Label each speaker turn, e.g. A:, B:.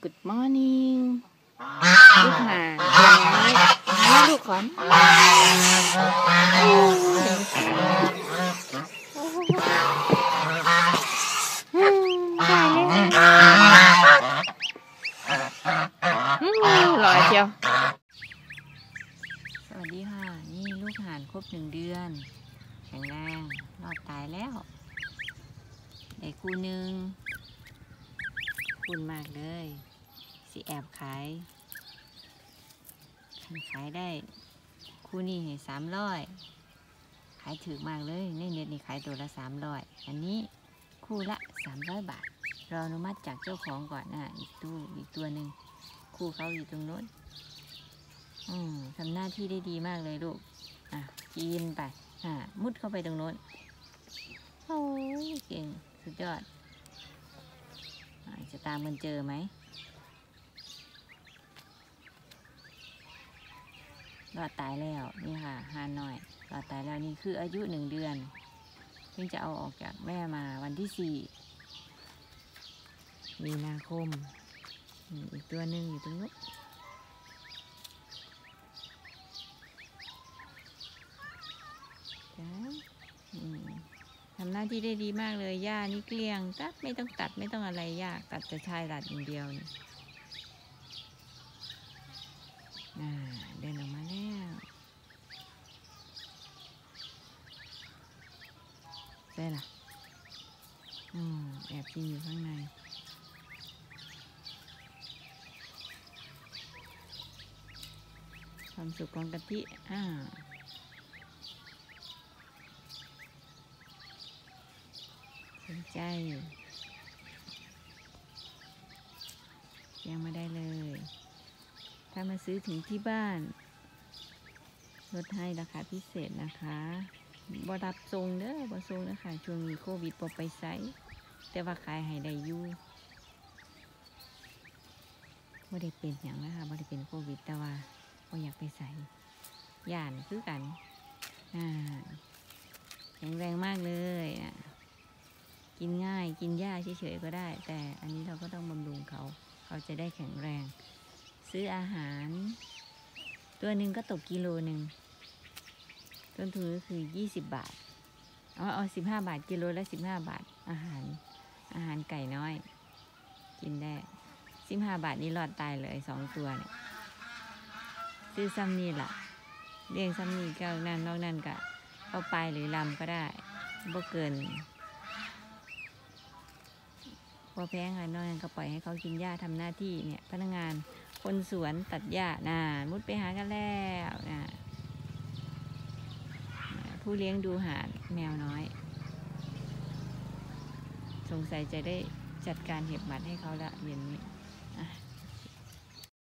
A: Good morning ลูกหาลูกขอนตายแล้วลอยเชียวสวัสดีค่ะนี่ลูกห่านครบ1 เดือนแข็งแรงรอดตายแล้วได้คู่หนึ่งคุณมากเลยสิแอบขายได้คู่นี้ให้300ขายถือมากเลยในเน็ตนี่ขายตัวละ300อันนี้คู่ละ300 บาทรออนุมัติจากเจ้าของก่อนนะอีกตัวหนึ่งคู่เขาอยู่ตรงโน้นทำหน้าที่ได้ดีมากเลยลูกกินไปมุดเข้าไปตรงโน้นโอ้ยเก่งสุดยอดจะตามมันเจอไหมรอดตายแล้วนี่ค่ะฮานอยรอดตายแล้วนี่คืออายุ1 เดือนเพิ่งจะเอาออกจากแม่มาวันที่4 มีนาคมอีกตัวหนึ่งอยู่ตรงนู้นทำหน้าที่ได้ดีมากเลยหญ้านี่เกลี้ยงตัดไม่ต้องตัดไม่ต้องอะไรยากตัดจะชายหลัดอย่างเดียวนี่เดินออกมาแล้วใช่ล่ะแอบกินอยู่ข้างในความสุขของกะทิสนใจยังไม่ได้เลยถ้ามาซื้อถึงที่บ้านลดให้ราคาพิเศษนะคะบ่รับส่งเด้อบ่ส่งนะคะช่วงนี้โควิดบ่ไปไสแต่ว่าขายให้ได้อยู่บ่ได้เป็นอย่างนะคะบ่ได้เป็นโควิดแต่ว่าบ่อยากไปไสย่านคือกันแข็งแรงมากเลยกินง่ายกินหญ้าเฉยๆก็ได้แต่อันนี้เราก็ต้องบำรุงเขาจะได้แข็งแรงซื้ออาหารตัวหนึ่งก็ตกกิโลหนึ่งต้นทุนก็คือ20 บาทเอา15 บาทกิโลละ15 บาทอาหารไก่น้อยกินได้15 บาทนี่รอดตายเลย2 ตัวเนี่ยซื้อซ้ำนี่ล่ะเลี้ยงซ้ำนี่ก็นั่นนอกนั่นก็เอาไปหรือลำก็ได้บ่เกินพอแพงค่ะนอกนั้นก็ปล่อยให้เขากินหญ้าทำหน้าที่เนี่ยพนักงานคนสวนตัดหญ้ามุดไปหากันแล้วผู้เลี้ยงดูหาแมวน้อยสงสัยจะได้จัดการเห็บหมัดให้เขาละเย็นนี้